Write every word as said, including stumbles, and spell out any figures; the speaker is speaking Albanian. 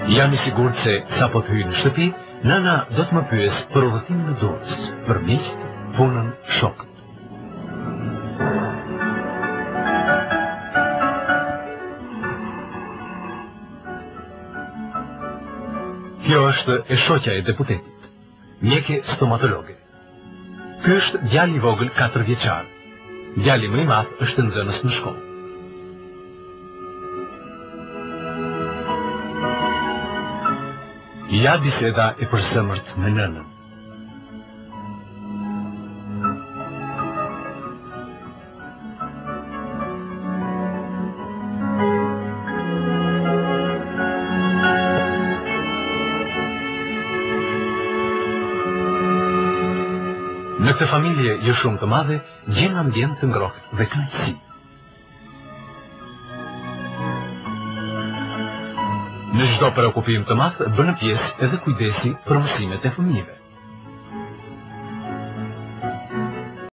Jam I sigurt se sa po të hyjë në shtëpi, nana do të më pyes për udhëtimin në Durrës, për miqt, punën, shokët. Kjo është e shoqja e deputetit, mjeke stomatologe. Ky është djali I vogël katër vjeçar. Djali më I madh është nxënës në shkollë. Ja biseda e përzemërt me nënën. Në këtë familje jo shumë të madhe, gjen ambient të ngrohtë dhe kënaqësi. Në çdo preokupim të madh bën pjesë edhe kujdesi për mësimet e fëmijëve.